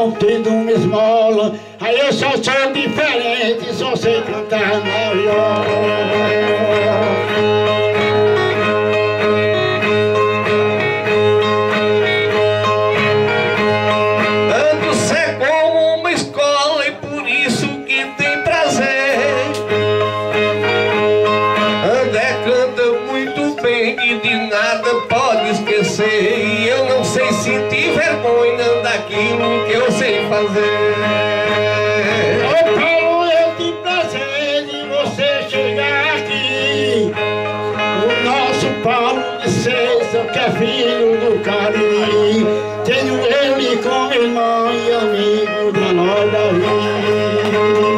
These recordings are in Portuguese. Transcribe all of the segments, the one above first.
não tendo uma esmola. Aí eu só sou diferente, só sei cantar na viola. E eu não sei sentir vergonha daquilo que eu sei fazer. Ô Paulo, eu tenho prazer de você chegar aqui. O nosso Paulo de César, que é filho do Cariri. Tenho ele como irmão e amigo da nossa vida.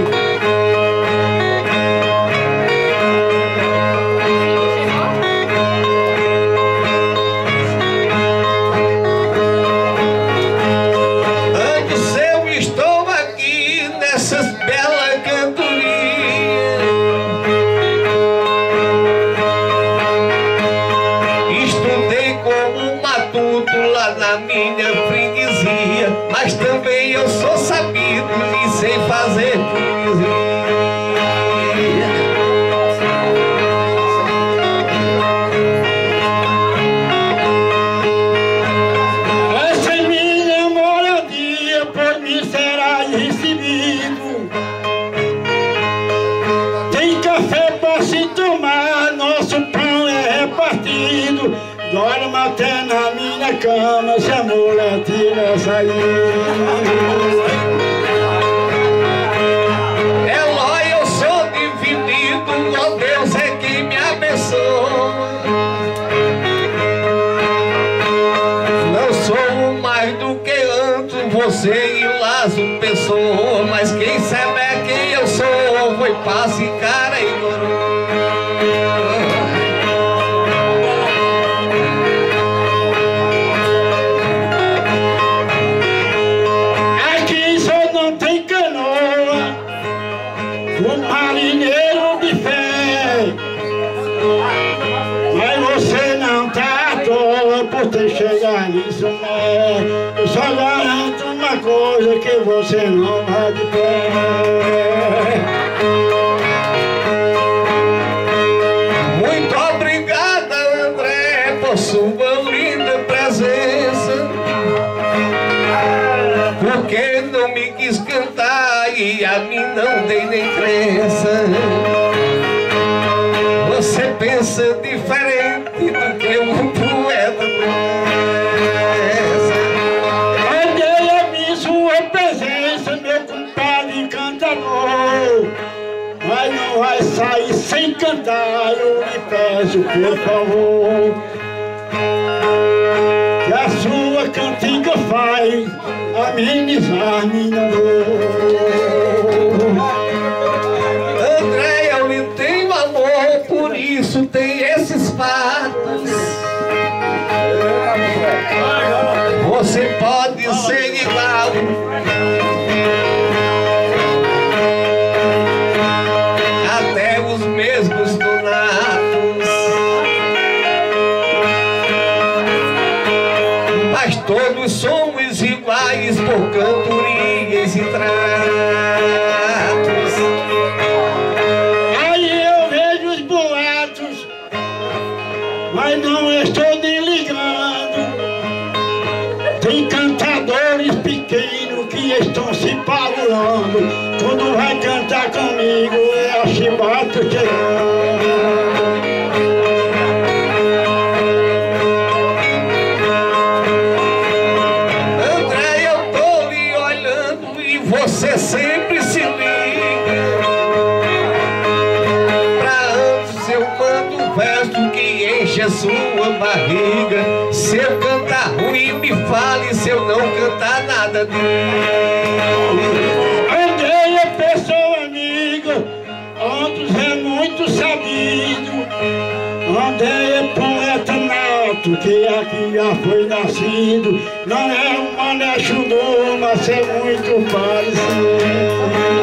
Na minha freguesia, mas também eu sou sabido e sei fazer poesia. Essa é minha moradia, por mim será recebido. Tem café para se tomar, nosso pão é repartido. Dorma até na minha cama, se a mulher tiver saído. Eloy, eu sou dividido, ó Deus é quem me abençoa. Não sou mais do que antes, você e Lázaro Pessoa. Mas quem sabe é quem eu sou, foi passe e cara ignorou. Um marinheiro de fé, mas você não tá à toa por ter chegado nisso, né? Eu só garanto uma coisa, que você não vai de pé. Muito obrigada, André, por sua linda presença, porque não me quis cantar e a mim não dei nem crença. Você pensa diferente do que um poeta pensa. Andei a mim sua presença, meu compadre cantador, mas não vai sair sem cantar, eu lhe peço por favor. Que a sua cantiga faz amenizar minha dor. André, eu lhe tenho amor, por isso tem esses fatos. Você pode ser igual, até os mesmos donatos, mas todos somos iguais por cantorias e tratos. Aí eu vejo os boatos, mas não estou nem ligando. Tem cantadores pequenos que estão se parulando. Quando vai cantar comigo é a chibata chegando. Você sempre se liga. Pra antes eu mando um verso que enche a sua barriga. Se eu cantar ruim, me fale. Se eu não cantar nada, Andrei é pessoa amiga, outros é muito sabido. Andrei é poeta nato, que aqui já foi nascido. Não é um mané chudu, mas é muito parecido.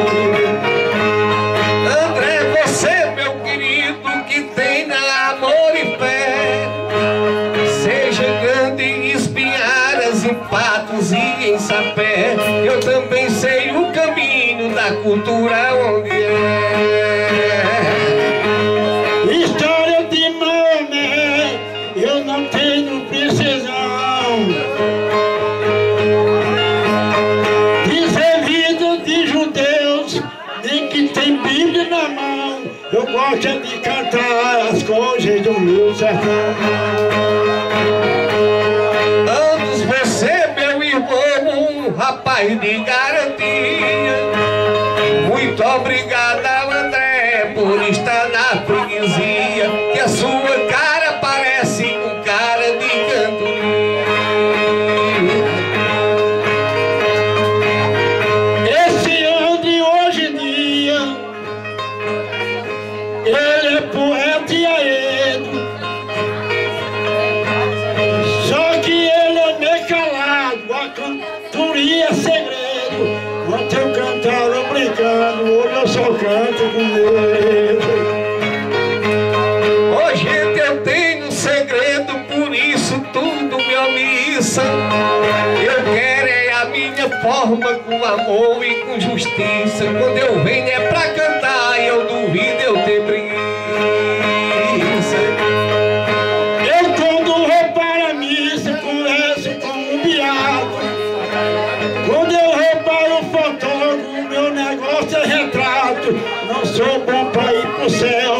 André, você, meu querido, que tem amor e fé, seja grande em espinharas, em patos e em sapé. Eu também sei o caminho da cultura onde História de Maomé, eu não tenho precisão. Devido de judeus, nem que tem Bíblia na mão. Eu gosto é de cantar as coisas do meu sertão. Antes você, meu irmão, um rapaz de garantia. Muito obrigado ao André por estar na freguesia, que a sua cara parece um cara de cantoria. Esse André hoje em dia, ele é poeta e aedo. Só que ele é meio calado, a cantoria é segredo. Quando eu cantava brincando, hoje eu só canto com medo. Ô gente, eu tenho um segredo, por isso tudo me omissa. Eu quero é a minha forma, com amor e com justiça. Quando eu venho é pra cantar, eu duvido eu ter preguiça. Eu quando vou para a missa, converso com um beato. Quando eu vou para o fotógrafo, meu negócio é retrato. Não sou bom para ir pro céu,